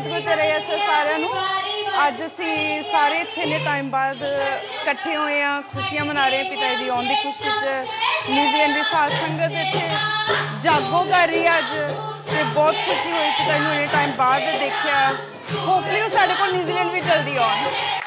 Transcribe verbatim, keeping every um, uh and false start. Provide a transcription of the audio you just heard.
सतगुरु तेरे अस सारिਆਂ ਨੂੰ ਅੱਜ ਅਸੀਂ ਸਾਰੇ ਇੱਥੇ ਨੇ ਟਾਈਮ ਬਾਅਦ ਇਕੱਠੇ ਹੋਏ ਆ ਖੁਸ਼ੀਆਂ ਮਨਾ ਰਹੇ ਪਿਤਾ ਜੀ ਦੀ ਆਉਣ ਦੀ ਖੁਸ਼ੀ 'ਚ ਨਿਊਜ਼ੀਲੈਂਡ ਦੀ ਸਾਧ ਸੰਗਤ ਇੱਥੇ ਜਾਗੋ ਕਰ ਰਹੀ ਅੱਜ ਤੇ ਬਹੁਤ ਖੁਸ਼ੀ ਹੋਈ ਪਿਤਾ ਜੀ ਨੂੰ ਇਹ ਟਾਈਮ ਬਾਅਦ ਦੇਖਿਆ ਹੋਪਫੁਲੀ ਉਹ ਸਾਡੇ ਕੋਲ ਨਿਊਜ਼ੀਲੈਂਡ ਵੀ ਜਲਦੀ ਆਉਣ।